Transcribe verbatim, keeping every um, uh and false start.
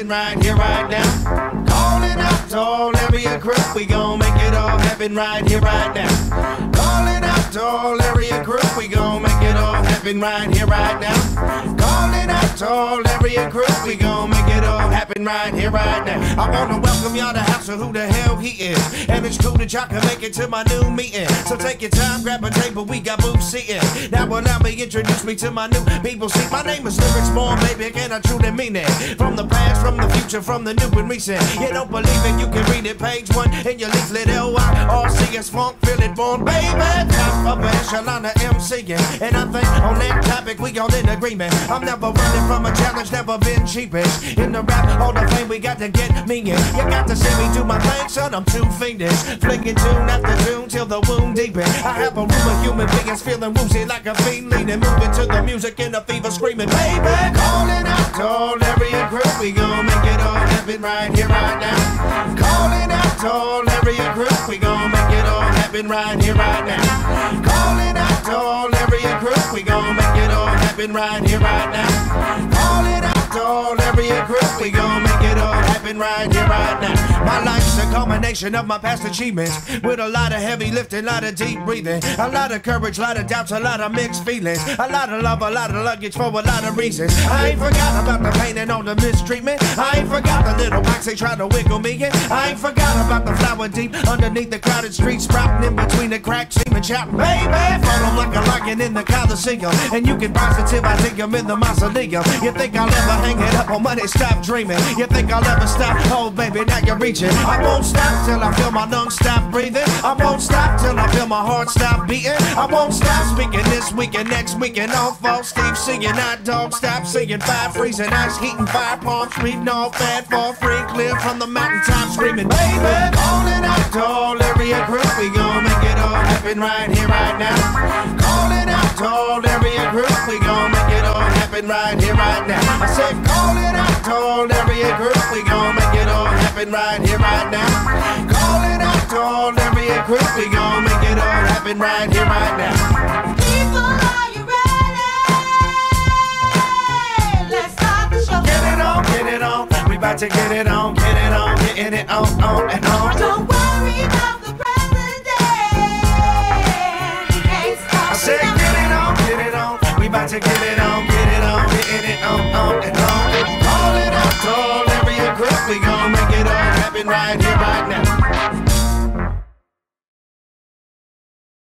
right here, right now. Calling out to all area crew, we gon' make it all happen right here, right now. Calling out to all area crew, we gon' make it all happen right here, right now. Calling out to all area crew, we gon' make it all happen right here, right now. I wanna welcome y'all to House of Who the Hell He Is, and it's cool that y'all can make it to my new meeting. So take your time, grab a table, we got booths seating. Now allow me introduce me to my new people. See, my name is Lyrics Born, baby, and I truly mean it. From the past, from the future, from the new and recent. You don't believe it, you can read it, page one in your leaflet. L Y R C S Funk, feel it born, baby. Top of echelon of MCing, and I think on that topic we all in agreement. I'm never running from a challenge, never been cheapish. In the rap, all the fame we got to get me in. You got to see me do my thing, son, I'm too fiendish. Flicking tune after tune till the wound deepen. I have a room of human beings feeling woozy like a fiend leaning, moving to the music in a fever screaming, baby. Calling out to all area crew, we gon' make it all happen right here, right now. Calling out to all area crew, we gon' make it all happen right here, right now. Calling out to all area crew, we gon' make it all happen right here, right now. Calling out to all area crew, we gon' make it all happen right here, right now. My life's a culmination of my past achievements, with a lot of heavy lifting, a lot of deep breathing, a lot of courage, a lot of doubts, a lot of mixed feelings, a lot of love, a lot of luggage for a lot of reasons. I ain't forgot about the pain and all the mistreatment. I ain't forgot the little box they try to wiggle me in. I ain't forgot about the flower deep underneath the crowded streets, sprouting in between the cracks, seeming shouting, baby. Follow like a lion in the Coliseum, and you can positive I think I'm in the mausoleum. You think I'll ever hang it up on money? Stop dreaming. You think I'll ever stop? Oh baby, now you're reaching. I won't stop till I feel my lungs stop breathing. I won't stop till I feel my heart stop beating. I won't stop speaking this week and next week and all fall. Steve singing, hot dog, stop singing, fire freezing, ice heating, fire palms, reading all fat, fall free, clear from the mountaintop, screaming, baby. Calling out to all area crew, we gon' make it all happen right here, right now. Calling out to all area crew, we gon' make it all happen right here, right now. I said, calling out to all area crew, we gon' make it all happen right here, right now. Calling out to all area crew, we gon' make it all happen right here, right now. People, are you ready? Let's start the show. Get it on, get it on. We about to get it on, get it on, getting it on, on and on. Don't worry about the president. He can't stop I said, get it on, get it on. We about to get it on, get